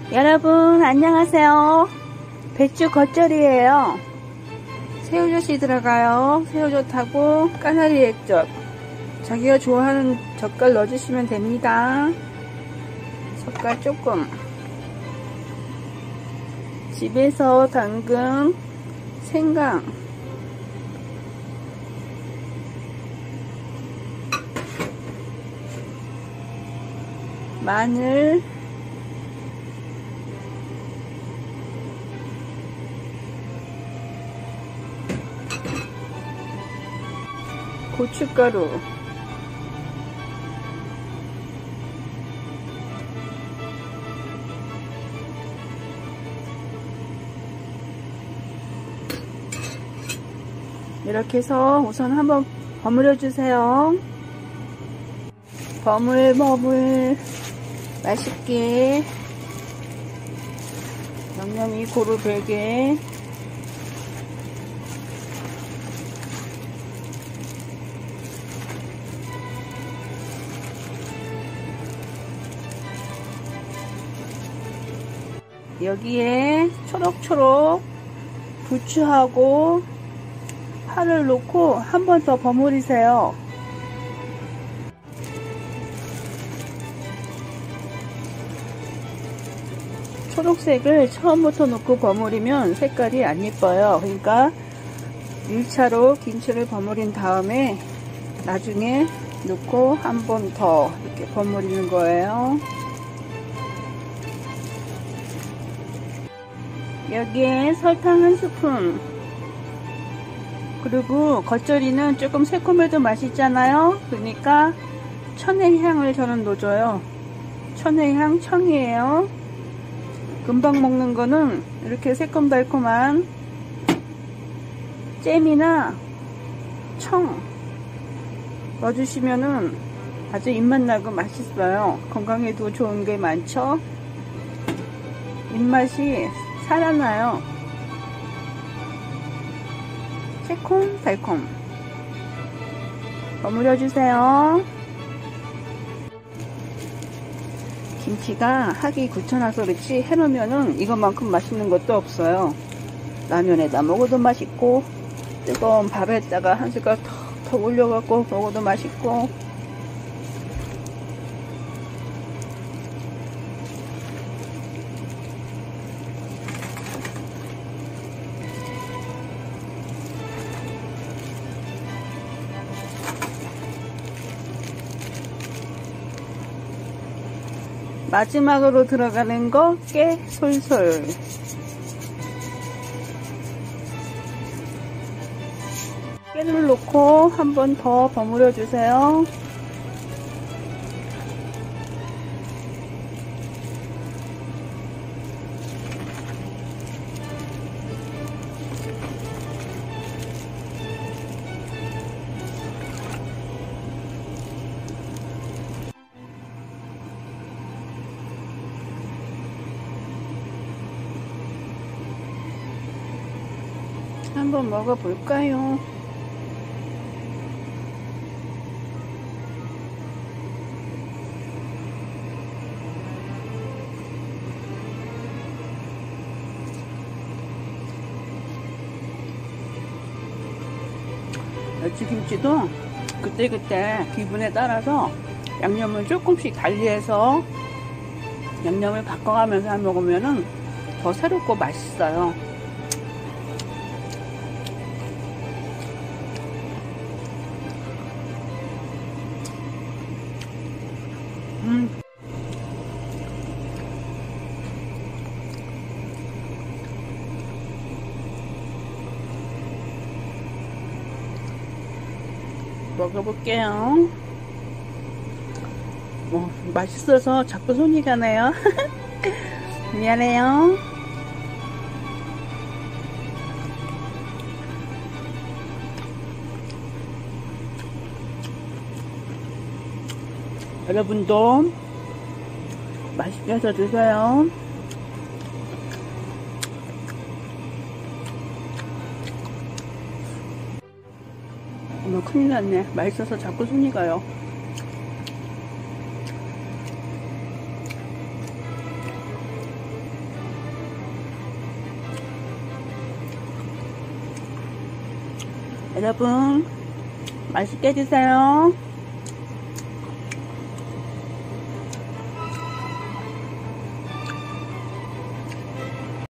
여러분 안녕하세요. 배추 겉절이에요. 새우젓이 들어가요. 새우젓하고 까나리 액젓, 자기가 좋아하는 젓갈 넣어주시면 됩니다. 젓갈 조금, 집에서 담근 생강, 마늘, 고춧가루, 이렇게 해서 우선 한번 버무려 주세요. 버물버물 맛있게 양념이 고루 배게. 여기에 초록초록 부추하고 파를 넣고 한 번 더 버무리세요. 초록색을 처음부터 넣고 버무리면 색깔이 안 예뻐요. 그러니까 1차로 김치를 버무린 다음에 나중에 넣고 한 번 더 이렇게 버무리는 거예요. 여기에 설탕 1스푼, 그리고 겉절이는 조금 새콤해도 맛있잖아요. 그러니까 천혜향을 저는 넣어줘요. 천혜향, 청이에요. 금방 먹는 거는 이렇게 새콤달콤한 잼이나 청 넣어주시면은 아주 입맛 나고 맛있어요. 건강에도 좋은 게 많죠. 입맛이 살아나요. 새콤달콤 버무려 주세요. 김치가 하기 귀찮아서 그렇지 해놓으면은 이것만큼 맛있는 것도 없어요. 라면에다 먹어도 맛있고, 뜨거운 밥에다가 한 숟갈 더 올려갖고 먹어도 맛있고. 마지막으로 들어가는 거 깨 솔솔. 깨를 넣고 한 번 더 버무려 주세요. 한번 먹어볼까요? 멸치김치도 그때그때 기분에 따라서 양념을 조금씩 달리해서 양념을 바꿔가면서 먹으면 더 새롭고 맛있어요. 먹어볼게요. 맛있어서 자꾸 손이 가네요. 미안해요. 여러분도 맛있게 해서 드세요. 어머, 큰일 났네. 맛있어서 자꾸 손이 가요. 여러분 맛있게 드세요.